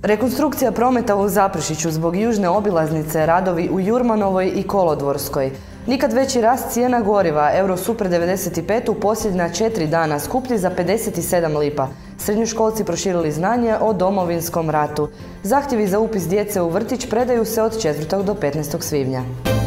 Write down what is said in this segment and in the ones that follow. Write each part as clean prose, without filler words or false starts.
Rekonstrukcija prometa u Zaprešiću zbog južne obilaznice, radovi u Jurmanovoj i Kolodvorskoj. Nikad veći rast cijena goriva, Eurosuper 95 u posljednja 4 dana skuplji za 57 lipa. Srednjoškolci proširili znanje o Domovinskom ratu. Zahtjevi za upis djece u vrtić predaju se od 4. do 15. svibnja.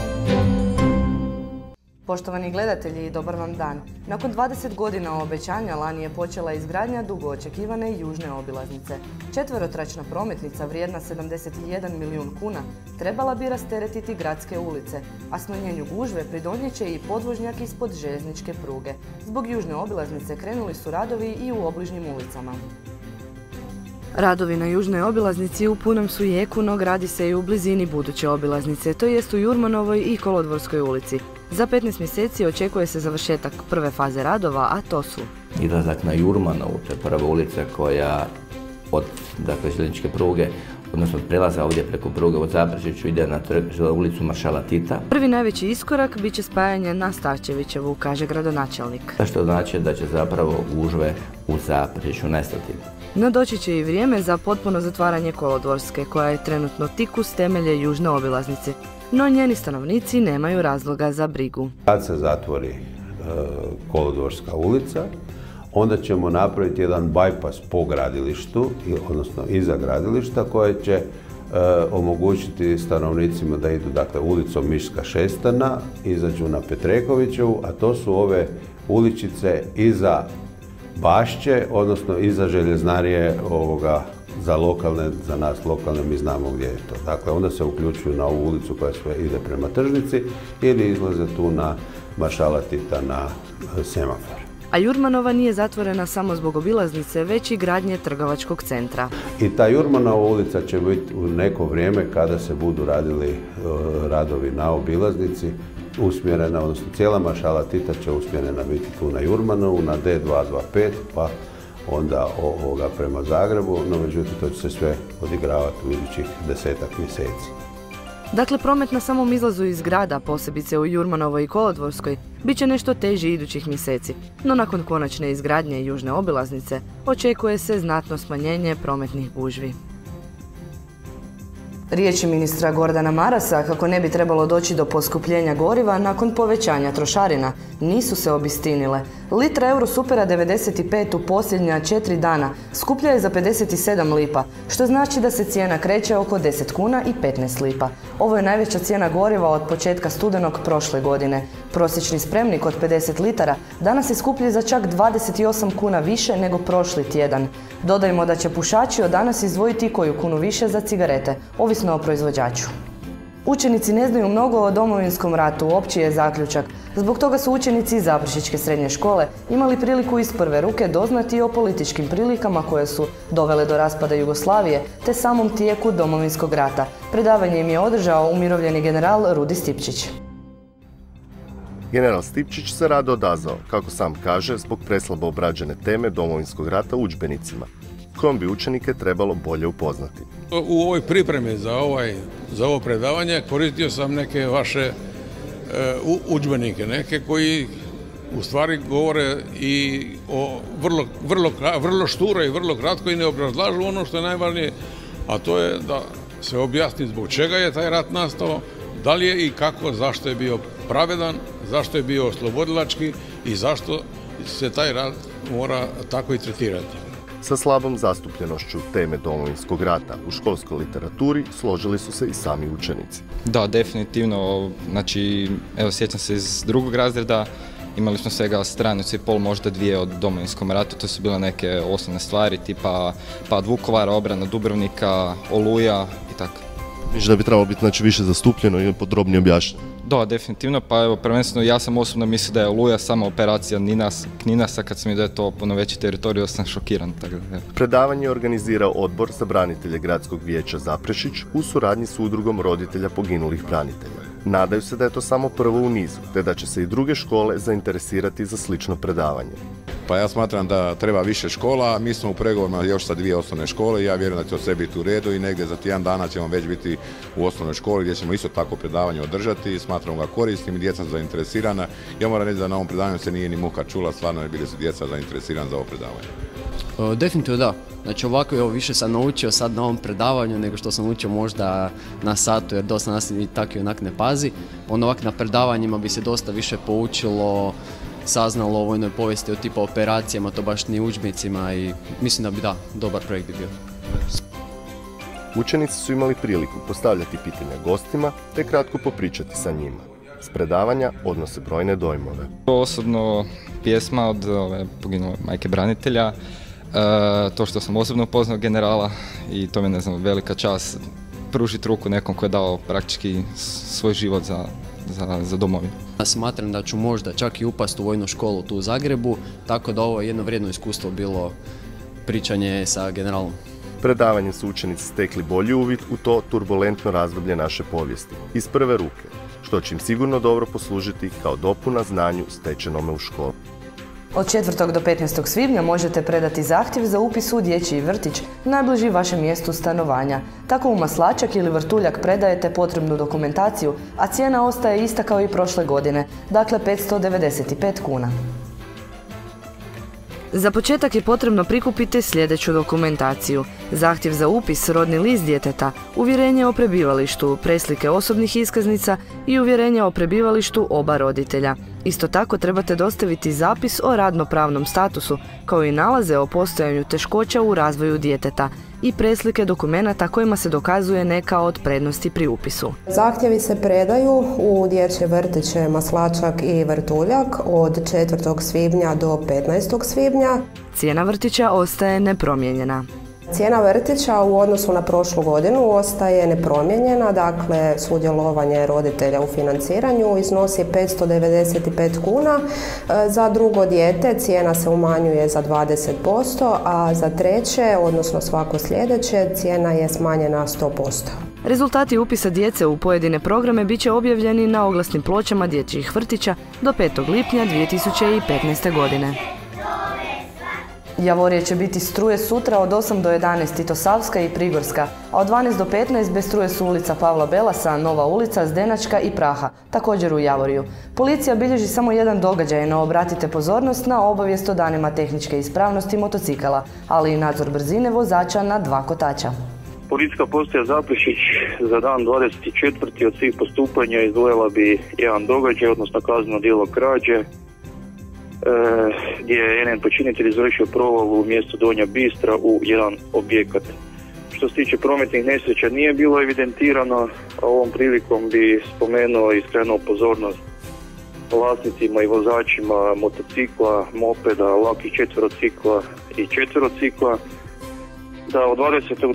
Poštovani gledatelji, dobar vam dan. Nakon 20 godina obećanja lani je počela izgradnja dugo očekivane južne obilaznice. Četverotračna prometnica vrijedna 71 milijun kuna trebala bi rasteretiti gradske ulice, a smanjenju gužve pridonijet će i podvožnjak ispod željezničke pruge. Zbog južne obilaznice krenuli su radovi i u obližnjim ulicama. Radovi na južnoj obilaznici u punom su jeku, no gradi se i u blizini buduće obilaznice, to jest u Jurmanovoj i Kolodvorskoj ulici. Za 15 mjeseci očekuje se završetak prve faze radova, a to su izlazak na Jurmanovu, to je prva ulica koja od željezničke pruge, odnosno od prelaza ovdje preko pruge od Zaprešiću ide na ulicu Maršala Tita. Prvi najveći iskorak bit će spajanje na Starčevićevu, kaže gradonačelnik. Što znači da će zapravo gužve u Zaprešiću nestati. No doći će i vrijeme za potpuno zatvaranje Kolodvorske, koja je trenutno tik uz temelje južne obilaznice. No njeni stanovnici nemaju razloga za brigu. Kad se zatvori Kolodvorska ulica, onda ćemo napraviti jedan bajpas po gradilištu, odnosno iza gradilišta, koje će omogućiti stanovnicima da idu ulicom Miška Šestana, izađu na Petrekovićevu, a to su ove uličice iza Bašće, odnosno iza željezarije za lokalne, za nas lokalne, mi znamo gdje je to. Dakle, onda se uključuju na ovu ulicu koja sve ide prema tržnici ili izlaze tu na Maršala Tita na semafor. A Jurmanova nije zatvorena samo zbog obilaznice, već i gradnje trgovačkog centra. I ta Jurmanova ulica će biti u neko vrijeme kada se budu radili radovi na obilaznici, usmjerena, odnosno cijela Maršala Tita će usmjerena biti tu na Jurmanovu, na D225, pa onda prema Zagrebu, no međutim to će se sve odigravati u idućih 10-ak mjeseci. Dakle, promet na samom izlazu iz grada, posebice u Jurmanovoj i Kolodvorskoj, bit će nešto teži idućih mjeseci. No nakon konačne izgradnje južne obilaznice, očekuje se znatno smanjenje prometnih gužvi. Riječi ministra Gordana Marasa, kako ne bi trebalo doći do poskupljenja goriva nakon povećanja trošarina, nisu se obistinile. Litra Eurosupera 95 u posljednja 4 dana skuplja je za 57 lipa, što znači da se cijena kreće oko 10 kuna i 15 lipa. Ovo je najveća cijena goriva od početka studenog prošle godine. Prosječni spremnik od 50 litara danas je skuplji za čak 28 kuna više nego prošli tjedan. Dodajmo da će pušači od danas izdvojiti koju kunu više za cigarete, ovisno o proizvođaču. Učenici ne znaju mnogo o Domovinskom ratu, opći je zaključak. Zbog toga su učenici iz Zaprešićke srednje škole imali priliku iz prve ruke doznati o političkim prilikama koje su dovele do raspada Jugoslavije te samom tijeku Domovinskog rata. Predavanje im je održao umirovljeni general Rudi Stipčić. General Stipčić se rado odazvao, kako sam kaže, zbog preslabo obrađene teme Domovinskog rata u udžbenicima, kojom bi učenike trebalo bolje upoznati. U ovoj pripremi za ovo predavanje koristio sam neke vaše udžbenike, neke koji u stvari govore i o vrlo šturo i vrlo kratko i ne obrazlažu ono što je najvažnije, a to je da se objasni zbog čega je taj rat nastao, da li je i kako, zašto je bio pravedan, zašto je bio oslobodilački i zašto se taj rat mora tako i tretirati. Sa slabom zastupljenošću teme Domovinskog rata u školskoj literaturi složili su se i sami učenici. Da, definitivno. Znači, evo, sjećam se iz drugog razreda, imali smo svega stranicu i pol, možda dvije o Domovinskom ratu. To su bile neke osnovne stvari, tipa pad Vukovara, obrana Dubrovnika, Oluja i tako. Miš da bi trebalo biti više zastupljeno i podrobnije objašnjeno? Da, definitivno, pa evo, prvenstveno ja sam osobno mislio da je Oluja samo operacija Kninasa, kad sam vidio da je to puno veći teritorij, sam šokiran. Predavanje je organizirao Odbor za branitelje Gradskog vijeća Zaprešić u suradnji s udrugom roditelja poginulih branitelja. Nadaju se da je to samo prvo u nizu, te da će se i druge škole zainteresirati za slično predavanje. Pa ja smatram da treba više škola, mi smo u pregovorima još sa 2 osnovne škole i ja vjerujem da će sve biti u redu i negdje za tjedan dana ćemo već biti u osnovnoj školi gdje ćemo isto tako predavanje održati, smatramo ga korisnim i djeca su zainteresirana. Ja moram reći da na ovom predavanju se nije ni muka čula, stvarno je bili su djeca zainteresirana za ovo predavanje. Definitivno da. Znači ovako evo, više sam naučio sad na ovom predavanju nego što sam učio možda na satu, jer dosta nas i tako i onak ne pazi. Ovak na predavanjima bi se dosta više poučilo, saznalo o vojnoj povijesti, o tipa operacijama, to baš ni udžbenicima i mislim da bi da, dobar projekt bi bio. Učenici su imali priliku postavljati pitanja gostima te kratko popričati sa njima. S predavanja odnose brojne dojmove. Osobno pjesma od poginule majke branitelja, to što sam osobno upoznao generala i to mi je, ne znam, velika čast pružiti ruku nekom koji je dao praktički svoj život za domovinu. Smatram da ću možda čak i upast u vojnu školu tu u Zagrebu, tako da ovo je jedno vrijedno iskustvo bilo pričanje sa generalom. Predavanjem su učenici stekli bolji uvid u to turbulentno razdoblje naše povijesti, iz prve ruke, što će im sigurno dobro poslužiti kao dopuna znanju stečenome u školi. Od 4. do 15. svibnja možete predati zahtjev za upis u dječji vrtić najbliži vašem mjestu stanovanja. Tako u Maslačak ili Vrtuljak predajete potrebnu dokumentaciju, a cijena ostaje ista kao i prošle godine, dakle 595 kuna. Za početak je potrebno prikupiti sljedeću dokumentaciju: zahtjev za upis, rodni list djeteta, uvjerenje o prebivalištu, preslike osobnih iskaznica i uvjerenje o prebivalištu oba roditelja. Isto tako trebate dostaviti zapis o radno-pravnom statusu, kao i nalaze o postojanju teškoća u razvoju djeteta i preslike dokumenata kojima se dokazuje neka od prednosti pri upisu. Zahtjevi se predaju u dječje vrtiće Maslačak i Vrtuljak od 4. svibnja do 15. svibnja. Cijena vrtića ostaje nepromijenjena. Cijena vrtića u odnosu na prošlu godinu ostaje nepromijenjena, dakle sudjelovanje roditelja u financiranju iznosi 595 kuna. Za drugo dijete cijena se umanjuje za 20%, a za treće, odnosno svako sljedeće, cijena je smanjena 100%. Rezultati upisa djece u pojedine programe bit će objavljeni na oglasnim pločama dječjih vrtića do 5. lipnja 2015. godine. Javorije će biti struje sutra od 8 do 11 Tito Savska i Prigorska, a od 12 do 15 bez struje su ulica Pavla Belasa, Nova ulica, Zdenačka i Praha, također u Javoriju. Policija bilježi samo jedan događaj, no obratite pozornost na obavijest o danima tehničke ispravnosti motocikala, ali i nadzor brzine vozača na 2 kotača. Policijska postaja Zaprešić za dan 24. od svih postupanja izdvojila bi jedan događaj, odnosno kazneno djelo krađe, gdje je jedan počinitelj izvršio provalu u mjestu Donja Bistra u jedan objekat. Što se tiče prometnih nesreća nije bilo evidentirano, a ovom prilikom bi spomenuo i skrenuo pozornost vlasnicima i vozačima motocikla, mopeda, lakih četverocikla i četverocikla, da od 20. do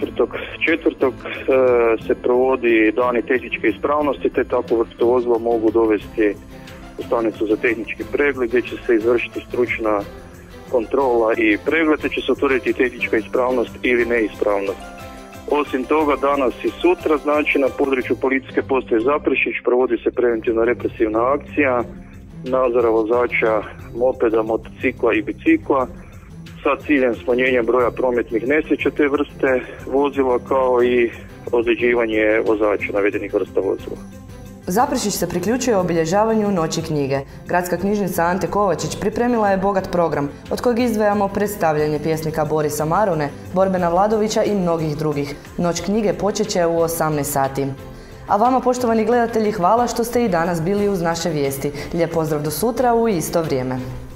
24.4. se provodi dani tehničke ispravnosti, te tako vrste vozila mogu dovesti u stanicu za tehnički pregled gdje će se izvršiti stručna kontrola i pregled, te će se utvrditi tehnička ispravnost ili neispravnost. Osim toga, danas i sutra, znači na području policijske postaje Zaprešić provodi se preventivna represivna akcija nadzora vozača mopeda, motocikla i bicikla sa ciljem smanjenja broja prometnih nesreća te vrste vozila, kao i ozljeđivanje vozača navedenih vrsta vozila. Zaprešić se priključuje obilježavanju Noći knjige. Gradska knjižnica Ante Kovačić pripremila je bogat program, od kojeg izdvajamo predstavljanje pjesnika Borisa Marune, Borbena Vladovića i mnogih drugih. Noć knjige počet će u 18 sati. A vama, poštovani gledatelji, hvala što ste i danas bili uz naše vijesti. Lijep pozdrav do sutra u isto vrijeme.